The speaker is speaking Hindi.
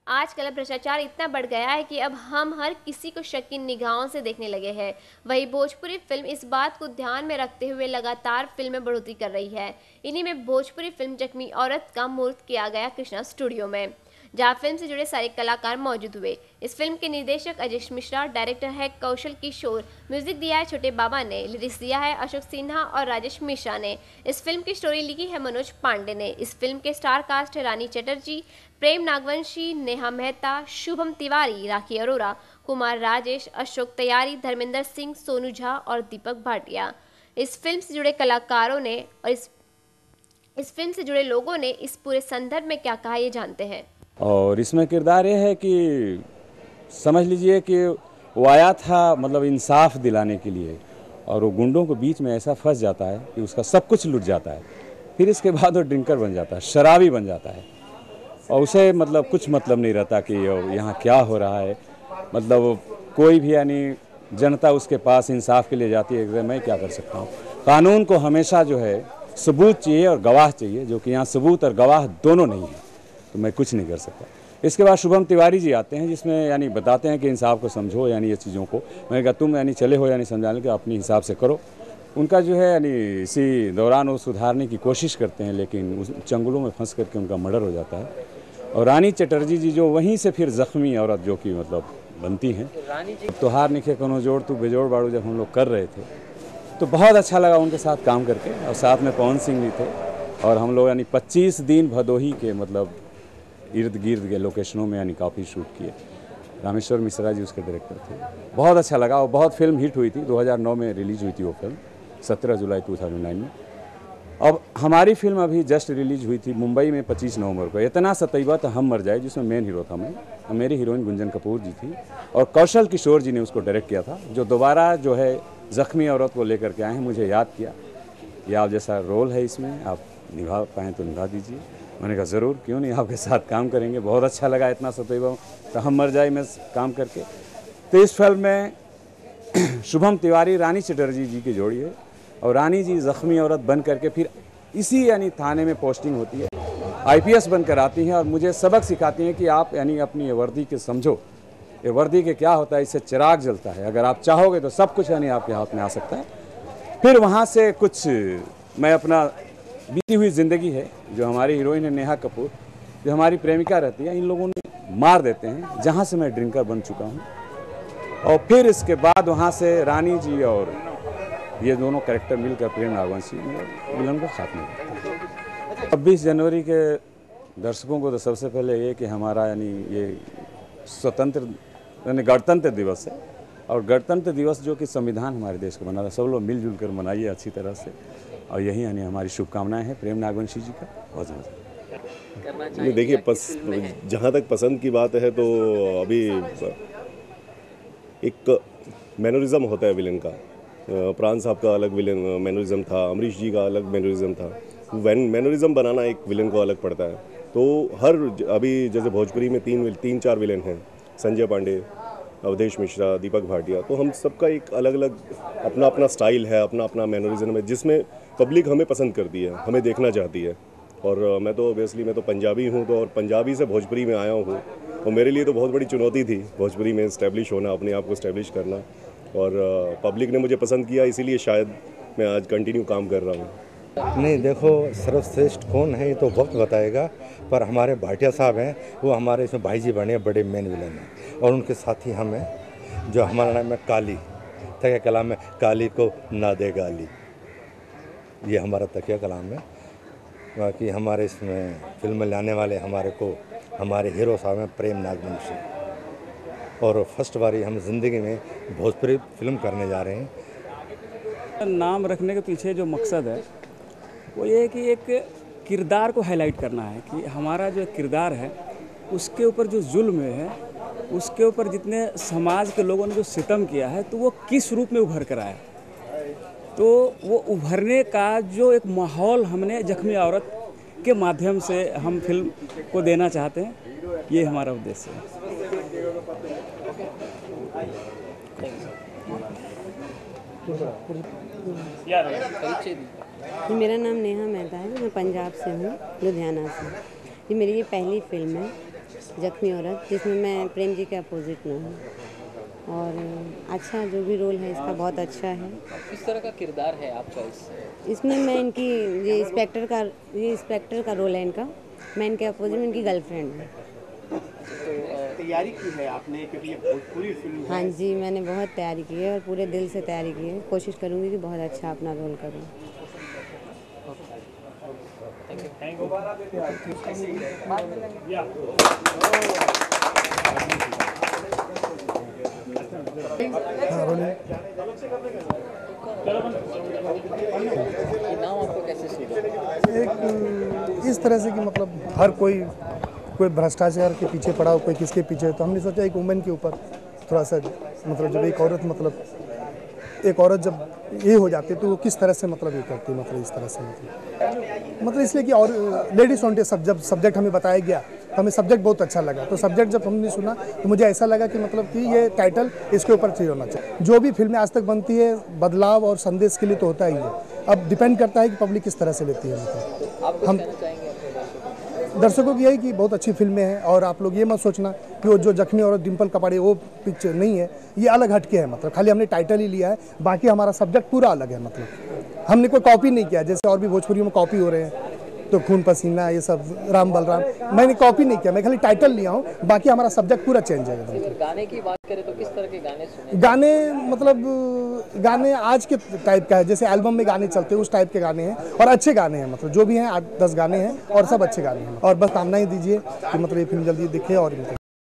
आजकल भ्रष्टाचार इतना बढ़ गया है कि अब हम हर किसी को शक की निगाहों से देखने लगे हैं। वहीं भोजपुरी फिल्म इस बात को ध्यान में रखते हुए लगातार फिल्म में बढ़ोतरी कर रही है। इन्हीं में भोजपुरी फिल्म जख्मी औरत का मुहूर्त किया गया कृष्णा स्टूडियो में, जहां फिल्म से जुड़े सारे कलाकार मौजूद हुए। इस फिल्म के निर्देशक अजय मिश्रा, डायरेक्टर है कौशल किशोर, म्यूजिक दिया है छोटे बाबा ने, लिरिक्स दिया है अशोक सिन्हा और राजेश मिश्रा ने। इस फिल्म की स्टोरी लिखी है मनोज पांडे ने। इस फिल्म के स्टार कास्ट है रानी चटर्जी, प्रेम नागवंशी, नेहा मेहता, शुभम तिवारी, राखी अरोरा, कुमार राजेश, अशोक तैयारी, धर्मेंद्र सिंह, सोनू झा और दीपक भाटिया। इस फिल्म से जुड़े कलाकारों ने और इस फिल्म से जुड़े लोगों ने इस पूरे संदर्भ में क्या कहा, ये जानते हैं। और इसमें किरदार ये है कि समझ लीजिए कि वो आया था मतलब इंसाफ दिलाने के लिए, और वो गुंडों के बीच में ऐसा फंस जाता है कि उसका सब कुछ लूट जाता है। फिर इसके बाद वो ड्रिंकर बन जाता है, शराबी बन जाता है, और उसे मतलब कुछ मतलब नहीं रहता कि यहाँ क्या हो रहा है। मतलब कोई भी यानी जनता उसके पास इंसाफ के लिए जाती है कि मैं क्या कर सकता हूँ। कानून को हमेशा जो है सबूत चाहिए और गवाह चाहिए, जो कि यहाँ सबूत और गवाह दोनों नहीं है, तो मैं कुछ नहीं कर सकता। इसके बाद शुभम तिवारी जी आते हैं, जिसमें यानी बताते हैं कि इंसाफ को समझो, यानी ये चीज़ों को। मैंने कहा तुम यानी चले हो यानी समझाने के अपने हिसाब से करो। उनका जो है यानी इसी दौरान वो सुधारने की कोशिश करते हैं, लेकिन उस चंगुलों में फंस करके उनका मर्डर हो जाता है। और रानी चटर्जी जी जो वहीं से फिर जख्मी औरत जो कि मतलब बनती हैं। त्योहार निखे कोनो जोड़ तू बेजोड़ बाड़ू जब हम लोग कर रहे थे तो बहुत अच्छा लगा उनके साथ काम करके, और साथ में पवन सिंह भी थे। और हम लोग यानी 25 दिन भदोही के मतलब इर्द गिर्द के लोकेशनों में यानी काफ़ी शूट किए। रामेश्वर मिश्रा जी उसके डायरेक्टर थे। बहुत अच्छा लगा, और बहुत फिल्म हिट हुई थी। 2009 में रिलीज हुई थी वो फिल्म, 17 जुलाई 2009 में। अब हमारी फिल्म अभी जस्ट रिलीज हुई थी मुंबई में 25 नवंबर को, इतना सतैबा तो हम मर जाए, जिसमें मेन हीरो था मैं, मेरी हीरोइन गुंजन कपूर जी थी, और कौशल किशोर जी ने उसको डायरेक्ट किया था, जो दोबारा जो है जख्मी औरत को लेकर के आए हैं। मुझे याद किया ये आप जैसा रोल है, इसमें आप निभा पाएँ तो निभा दीजिए। मैंने कहा ज़रूर, क्यों नहीं, आपके साथ काम करेंगे। बहुत अच्छा लगा इतना सतैबा तो हम मर जाए में काम करके। तो इस फिल्म में शुभम तिवारी रानी चटर्जी जी की जोड़ी है, और रानी जी जख्मी औरत बन करके फिर इसी यानी थाने में पोस्टिंग होती है, आईपीएस बनकर आती हैं, और मुझे सबक सिखाती हैं कि आप यानी अपनी ये वर्दी के समझो, ये वर्दी के क्या होता है, इससे चिराग जलता है, अगर आप चाहोगे तो सब कुछ यानी आपके हाथ में आ सकता है। फिर वहाँ से कुछ मैं अपना बीती हुई ज़िंदगी है, जो हमारी हीरोइन है नेहा कपूर, जो हमारी प्रेमिका रहती है, इन लोगों ने मार देते हैं, जहाँ से मैं ड्रिंकर बन चुका हूँ। और फिर इसके बाद वहाँ से रानी जी और ये दोनों कैरेक्टर मिलकर प्रेम नागवंशी विलन को खात्मा करते हैं। 26 जनवरी के दर्शकों को तो सबसे पहले ये कि हमारा यानी ये स्वतंत्र यानी गणतंत्र दिवस है, और गणतंत्र दिवस जो कि संविधान हमारे देश को बना था, सब लोग मिलजुल कर मनाइए अच्छी तरह से, और यही यानी हमारी शुभकामनाएं हैं प्रेम नागवंशी जी का। बहुत बहुत ये देखिए, जहाँ तक पसंद की बात है तो अभी एक मैनरिज्म होता है विलन का। प्राण साहब का अलग विलन मैनरिज्म था, अमरीश जी का अलग मैनरिज्म था। मैनरिज्म बनाना एक विलन को अलग पड़ता है। तो हर अभी जैसे भोजपुरी में तीन चार विलन हैं, संजय पांडे, अवधेश मिश्रा, दीपक भाटिया, तो हम सबका एक अलग अलग अपना अपना स्टाइल है, अपना अपना मैनरिज्म है, जिसमें पब्लिक हमें पसंद करती है, हमें देखना चाहती है। और मैं तो ऑब्वियसली मैं तो पंजाबी हूँ, तो और पंजाबी से भोजपुरी में आया हूँ, और मेरे लिए तो बहुत बड़ी चुनौती थी भोजपुरी में इस्टेब्लिश होना, अपने आप को इस्टेब्लिश करना। और पब्लिक ने मुझे पसंद किया, इसीलिए शायद मैं आज कंटिन्यू काम कर रहा हूँ। नहीं, देखो सर्वश्रेष्ठ कौन है ये तो वक्त बताएगा, पर हमारे भाटिया साहब हैं, वो हमारे इसमें भाई जी बने बड़े मेन विलन हैं, और उनके साथ ही हम हैं, जो हमारा नाम है काली, तकिया कलाम में काली को ना दे गाली, ये हमारा तकिया कलाम है। बाकी हमारे इसमें फिल्म में लाने वाले हमारे हीरो साहब हैं प्रेम नागवंशी, और फर्स्ट बारी हम जिंदगी में भोजपुरी फिल्म करने जा रहे हैं। नाम रखने के पीछे जो मकसद है वो ये है कि एक किरदार को हाईलाइट करना है, कि हमारा जो किरदार है उसके ऊपर जो जुल्म है, उसके ऊपर जितने समाज के लोगों ने जो सितम किया है, तो वो किस रूप में उभर कर आया। तो वो उभरने का जो एक माहौल हमने जख्मी औरत के माध्यम से हम फिल्म को देना चाहते हैं, ये हमारा उद्देश्य है। मेरा नाम नेहा मेहता है, मैं पंजाब से हूँ, लुधियाना से। ये मेरी ये पहली फिल्म है, जख्मी औरत, जिसमें मैं प्रेम जी के अपोजिट में हूँ। और अच्छा जो भी रोल है इसका बहुत अच्छा है। किस तरह का किरदार है आपका इसमें मैं इनकी ये इंस्पेक्टर का रोल है इनका। मैं इनके अपोजिट में इनकी गर्लफ्रेंड हूँ। तैयारी की है आपने, क्योंकि ये भोजपुरी फिल्म है। हाँ जी, मैंने बहुत तैयारी की है और पूरे दिल से तैयारी की है। कोशिश करूँगी कि बहुत अच्छा अपना रोल करूँ। नाम आपको कैसे सीखा? एक इस तरह से कि मतलब हर कोई भ्रष्टाचार के पीछे पड़ा हो, कोई किसके पीछे, तो हमने सोचा एक वुमेन के ऊपर थोड़ा सा मतलब जब एक औरत जब ये हो जाती है तो वो किस तरह से मतलब ये करती है, मतलब इस तरह से मतलब इसलिए कि और लेडीज वांटेड जब सब्जेक्ट हमें बताया गया तो हमें सब्जेक्ट बहुत अच्छा लगा। तो सब्जेक्ट जब हमने सुना तो मुझे ऐसा लगा कि मतलब कि ये टाइटल इसके ऊपर चाहिए होना चाहिए। जो भी फिल्में आज तक बनती है बदलाव और संदेश के लिए तो होता ही है, अब डिपेंड करता है कि पब्लिक किस तरह से लेती है। मतलब हम दर्शकों की यही कि बहुत अच्छी फिल्में हैं और आप लोग ये मत सोचना कि वो जो जख्मी औरत डिम्पल कपाड़िया वो पिक्चर नहीं है, ये अलग हटके है। मतलब खाली हमने टाइटल ही लिया है, बाकी हमारा सब्जेक्ट पूरा अलग है। मतलब हमने कोई कॉपी नहीं किया, जैसे और भी भोजपुरी में कॉपी हो रहे हैं तो खून पसीना ये सब राम बलराम, मैंने कॉपी नहीं किया, मैं खाली टाइटल लिया हूँ, बाकी हमारा सब्जेक्ट पूरा चेंज है। अगर गाने की बात करें तो किस तरह के गाने सुने? गाने आज के टाइप का है, जैसे एल्बम में गाने चलते हैं उस टाइप के गाने हैं और अच्छे गाने हैं। मतलब जो भी हैं 8-10 गाने हैं और सब अच्छे गाने हैं। और बस कामना ही दीजिए कि मतलब ये फिल्म जल्दी दिखे और